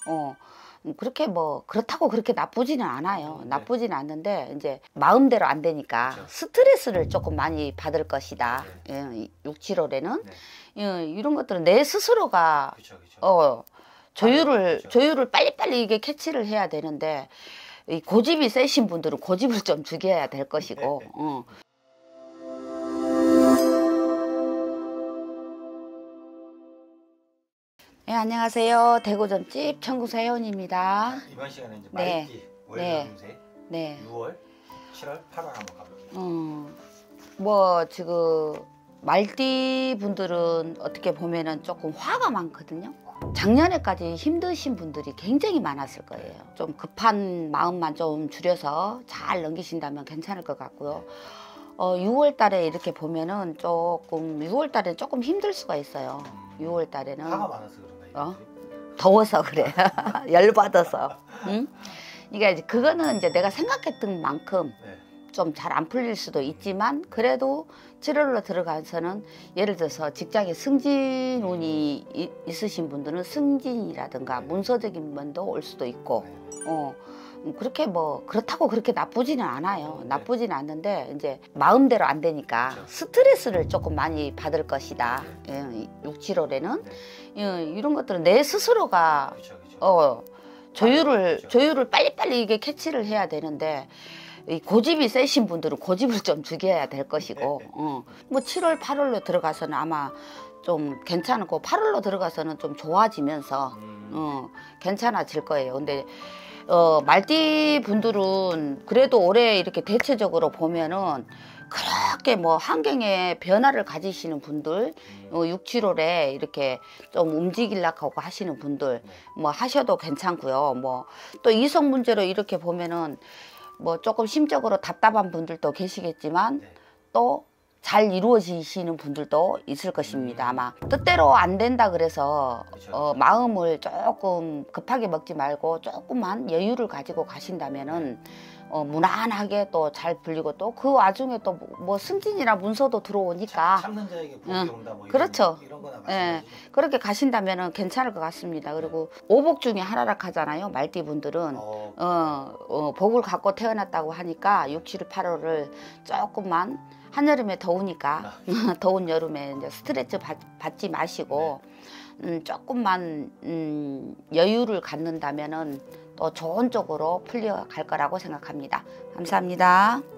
그렇게 뭐 그렇다고 그렇게 나쁘지는 않아요. 네. 나쁘지는 않는데 이제 마음대로 안 되니까 그렇죠. 스트레스를 조금 많이 받을 것이다. 예, 6, 7월에는 이런 것들은 내 스스로가 그쵸, 그쵸. 그쵸. 조율을 빨리빨리 이게 캐치를 해야 되는데 이 고집이 세신 분들은 고집을 좀 죽여야 될 것이고. 네, 안녕하세요. 대구점집 청구사 회원입니다. 이번 시간에 이제 네. 말띠 월경세 네. 6월, 7월, 8월 한번 가볼게요. 뭐 지금 말띠 분들은 어떻게 보면은 조금 화가 많거든요. 작년에까지 힘드신 분들이 굉장히 많았을 거예요. 좀 급한 마음만 좀 줄여서 잘 넘기신다면 괜찮을 것 같고요. 6월 달에 이렇게 보면은 조금 6월 달에 조금 힘들 수가 있어요. 6월 달에는 화가 많아서 그런가요? 더워서 그래. 열받아서. 응? 그러니까 이제 그거는 이제 내가 생각했던 만큼 좀 잘 안 풀릴 수도 있지만 그래도 7월로 들어가서는 예를 들어서 직장에 승진 운이 있으신 분들은 승진이라든가 문서적인 면도 올 수도 있고 그렇게 뭐 그렇다고 그렇게 나쁘지는 않아요. 나쁘지는 않는데 이제 마음대로 안 되니까 스트레스를 조금 많이 받을 것이다. 6, 7월에는 이런 것들은 내 스스로가 조율을 빨리빨리 이게 캐치를 해야 되는데 이 고집이 세신 분들은 고집을 좀 죽여야 될 것이고 뭐 7월, 8월로 들어가서는 아마 좀 괜찮고 8월로 들어가서는 좀 좋아지면서 괜찮아질 거예요. 근데 말띠 분들은 그래도 올해 이렇게 대체적으로 보면은 그렇게 뭐 환경에 변화를 가지시는 분들 6, 7월에 이렇게 좀 움직이려고 하고 하시는 분들 뭐 하셔도 괜찮고요. 뭐 또 이성 문제로 이렇게 보면은 뭐 조금 심적으로 답답한 분들도 계시겠지만 또 잘 이루어지시는 분들도 있을 것입니다. 아마 뜻대로 안 된다 그래서 마음을 조금 급하게 먹지 말고 조금만 여유를 가지고 가신다면은 무난하게 또 잘 풀리고 또 그 와중에 또 뭐 승진이나 문서도 들어오니까 참는 자에게 복이 온다 뭐 그렇죠. 이런 거나 마찬가지죠. 그렇게 가신다면은 괜찮을 것 같습니다. 그리고 오복 중에 하나라 하잖아요. 말띠 분들은 복을 갖고 태어났다고 하니까 6, 7, 8월을 조금만 한여름에 더우니까 더운 여름에 이제 스트레스 받지 마시고 조금만 여유를 갖는다면은 또 좋은 쪽으로 풀려갈 거라고 생각합니다. 감사합니다.